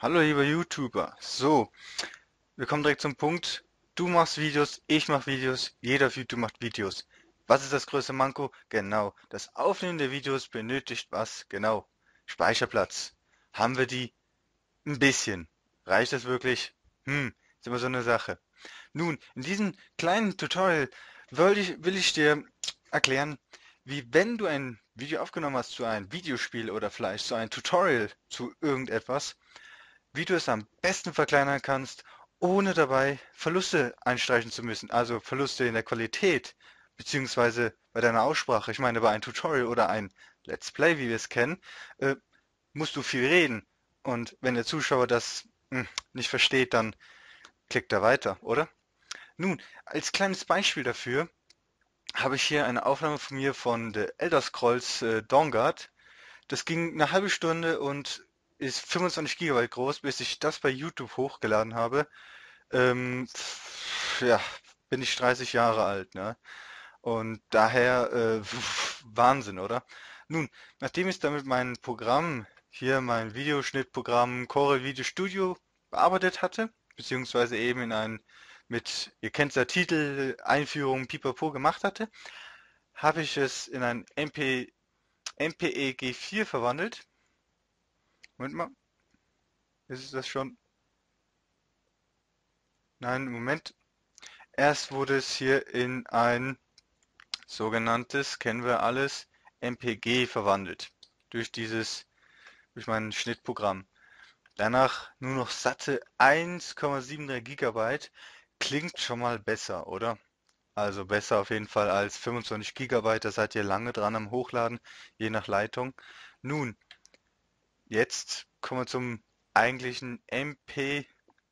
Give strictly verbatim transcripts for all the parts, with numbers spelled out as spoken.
Hallo lieber YouTuber. So, wir kommen direkt zum Punkt. Du machst Videos, ich mache Videos, jeder auf YouTube macht Videos. Was ist das größte Manko? Genau, das Aufnehmen der Videos benötigt was? Genau, Speicherplatz. Haben wir die? Ein bisschen. Reicht das wirklich? Hm, ist immer so eine Sache. Nun, in diesem kleinen Tutorial will ich, will ich dir erklären, wie wenn du ein Video aufgenommen hast zu einem Videospiel oder vielleicht zu einem Tutorial zu irgendetwas, wie du es am besten verkleinern kannst, ohne dabei Verluste einstreichen zu müssen, also Verluste in der Qualität, beziehungsweise bei deiner Aussprache. Ich meine, bei einem Tutorial oder ein Let's Play, wie wir es kennen, äh, musst du viel reden. Und wenn der Zuschauer das hm, nicht versteht, dann klickt er weiter, oder? Nun, als kleines Beispiel dafür habe ich hier eine Aufnahme von mir von The Elder Scrolls äh, Dawnguard. Das ging eine halbe Stunde und ist fünfundzwanzig Gigabyte groß, bis ich das bei YouTube hochgeladen habe. Ähm, ja, bin ich dreißig Jahre alt, ne? Und daher äh, Wahnsinn, oder? Nun, nachdem ich damit mein Programm, hier mein Videoschnittprogramm Corel Video Studio bearbeitet hatte, beziehungsweise eben in ein mit, ihr kennt ja Titel, Einführung, Pipapo gemacht hatte, habe ich es in ein M P, M P E G vier verwandelt. Moment mal, ist es das schon? Nein, im Moment. Erst wurde es hier in ein sogenanntes, kennen wir alles, M P G verwandelt. Durch dieses, durch mein Schnittprogramm. Danach nur noch satte eins Komma drei Gigabyte. Klingt schon mal besser, oder? Also besser auf jeden Fall als fünfundzwanzig Gigabyte. Da seid ihr lange dran am Hochladen, je nach Leitung. Nun, jetzt kommen wir zum eigentlichen M P,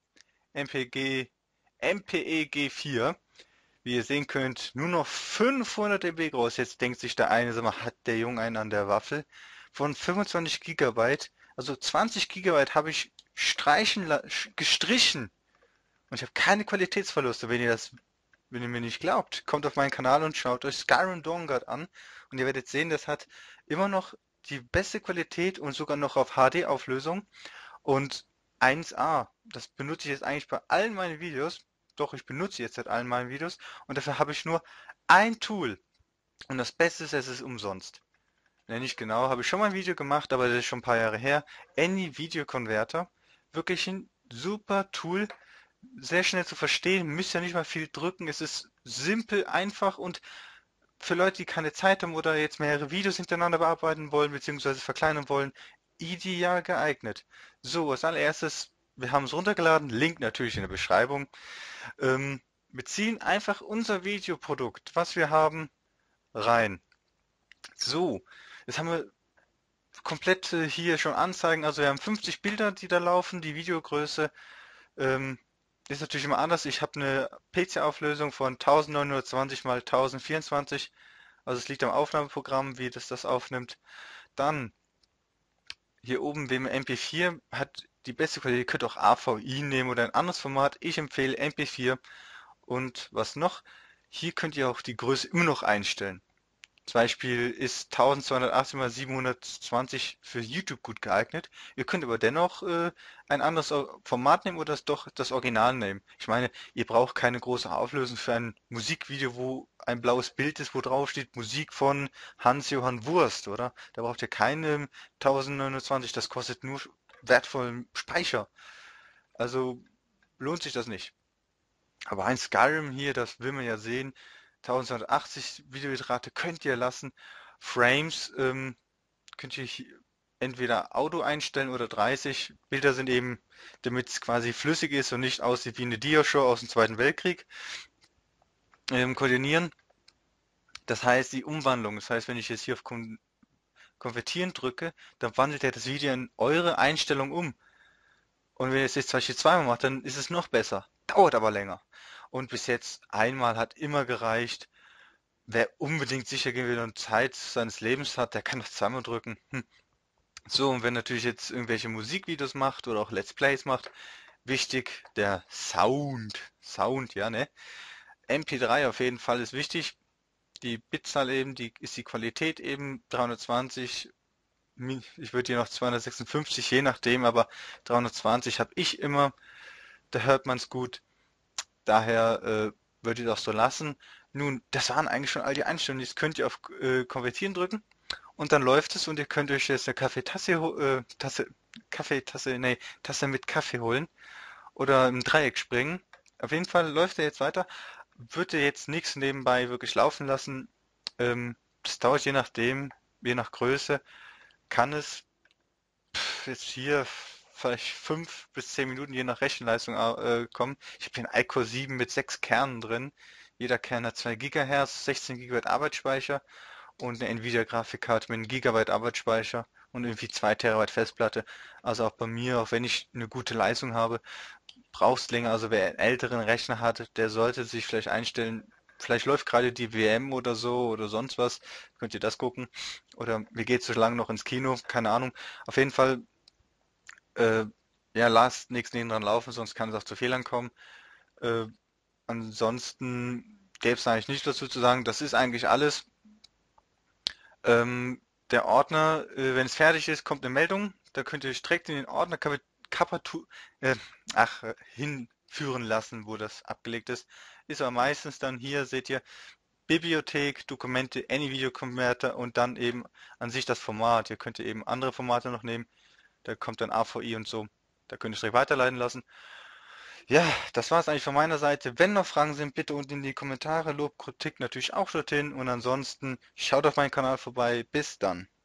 M P G, M P E G vier. Wie ihr sehen könnt, nur noch fünfhundert MB groß. Jetzt denkt sich der eine, sag mal, hat der Junge einen an der Waffel? Von fünfundzwanzig Gigabyte, also zwanzig Gigabyte habe ich streichen, gestrichen. Und ich habe keine Qualitätsverluste. Wenn ihr das, wenn ihr mir nicht glaubt, kommt auf meinen Kanal und schaut euch Skyrim Dawnguard an. Und ihr werdet sehen, das hat immer noch die beste Qualität und sogar noch auf H D-Auflösung. Und eins a, das benutze ich jetzt eigentlich bei allen meinen Videos. Doch, ich benutze jetzt seit allen meinen Videos. Und dafür habe ich nur ein Tool. Und das Beste ist, es ist umsonst. Nenne ich genau, habe ich schon mal ein Video gemacht, aber das ist schon ein paar Jahre her. Any Video Converter. Wirklich ein super Tool. Sehr schnell zu verstehen. Müsst ja nicht mal viel drücken. Es ist simpel, einfach und für Leute, die keine Zeit haben oder jetzt mehrere Videos hintereinander bearbeiten wollen, beziehungsweise verkleinern wollen, ideal geeignet. So, als allererstes, wir haben es runtergeladen, Link natürlich in der Beschreibung. Ähm, wir ziehen einfach unser Videoprodukt, was wir haben, rein. So, jetzt haben wir komplett äh, hier schon Anzeigen, also wir haben fünfzig Bilder, die da laufen, die Videogröße ähm, ist natürlich immer anders. Ich habe eine P C-Auflösung von neunzehnhundertzwanzig mal tausendvierundzwanzig. Also es liegt am Aufnahmeprogramm, wie das das aufnimmt. Dann hier oben wählen wir M P vier, hat die beste Qualität. Ihr könnt auch A V I nehmen oder ein anderes Format. Ich empfehle M P vier. Und was noch? Hier könnt ihr auch die Größe immer noch einstellen. Zum Beispiel ist zwölfhundertachtzig mal siebenhundertzwanzig für YouTube gut geeignet. Ihr könnt aber dennoch äh, ein anderes Au- Format nehmen oder das doch das Original nehmen. Ich meine, ihr braucht keine große Auflösung für ein Musikvideo, wo ein blaues Bild ist, wo drauf steht Musik von Hans-Johann Wurst, oder? Da braucht ihr keine tausendneunundzwanzig, das kostet nur wertvollen Speicher. Also lohnt sich das nicht. Aber ein Skyrim hier, das will man ja sehen. eintausendzweihundertachtzig Videobitrate könnt ihr lassen. Frames ähm, könnt ihr hier entweder Auto einstellen oder dreißig. Bilder sind eben, damit es quasi flüssig ist und nicht aussieht wie eine Dia-Show aus dem Zweiten Weltkrieg, ähm, koordinieren. Das heißt, die Umwandlung, das heißt, wenn ich jetzt hier auf Kon Konvertieren drücke, dann wandelt er das Video in eure Einstellung um. Und wenn ihr es jetzt zum Beispiel zweimal macht, dann ist es noch besser. Dauert aber länger. Und bis jetzt einmal hat immer gereicht. Wer unbedingt sicher gehen will und Zeit seines Lebens hat, der kann das zweimal drücken. Hm. So, und wenn natürlich jetzt irgendwelche Musikvideos macht oder auch Let's Plays macht, wichtig, der Sound. Sound, ja, ne? M P drei auf jeden Fall ist wichtig. Die Bitzahl eben, die ist die Qualität eben dreihundertzwanzig ich würde hier noch zweihundertsechsundfünfzig, je nachdem, aber dreihundertzwanzig habe ich immer, da hört man es gut. Daher äh, würde ich es auch so lassen. Nun, das waren eigentlich schon all die Einstellungen. Jetzt könnt ihr auf äh, Konvertieren drücken und dann läuft es und ihr könnt euch jetzt eine Kaffeetasse, ho- äh, Tasse, Kaffeetasse, nee, Tasse mit Kaffee holen oder im Dreieck springen. Auf jeden Fall läuft er jetzt weiter. Würde jetzt nichts nebenbei wirklich laufen lassen. Ähm, das dauert je nachdem, je nach Größe, kann es pf, jetzt hier vielleicht fünf bis zehn Minuten je nach Rechenleistung äh, kommen. Ich habe hier einen iCore sieben mit sechs Kernen drin. Jeder Kern hat zwei Gigahertz, sechzehn Gigabyte Arbeitsspeicher und eine Nvidia-Grafikkarte mit einem Gigabyte Arbeitsspeicher und irgendwie zwei Terabyte Festplatte. Also auch bei mir, auch wenn ich eine gute Leistung habe, brauchst länger. Also wer einen älteren Rechner hat, der sollte sich vielleicht einstellen, vielleicht läuft gerade die W M oder so oder sonst was, könnt ihr das gucken. Oder mir geht so lange noch ins Kino, keine Ahnung. Auf jeden Fall, äh, ja, lasst nichts neben dran laufen, sonst kann es auch zu Fehlern kommen. Äh, ansonsten gäbe es eigentlich nichts dazu zu sagen. Das ist eigentlich alles. Ähm, der Ordner, äh, wenn es fertig ist, kommt eine Meldung. Da könnt ihr euch direkt in den Ordner Kap- Kapatu äh, ach, äh, hinführen lassen, wo das abgelegt ist. Ist aber meistens dann hier, seht ihr, Bibliothek, Dokumente, Any-Video-Converter und dann eben an sich das Format. Ihr könnt ihr eben andere Formate noch nehmen. Da kommt dann A V I und so. Da könnt ihr es direkt weiterleiten lassen. Ja, das war es eigentlich von meiner Seite. Wenn noch Fragen sind, bitte unten in die Kommentare. Lob, Kritik natürlich auch dorthin. Und ansonsten schaut auf meinen Kanal vorbei. Bis dann.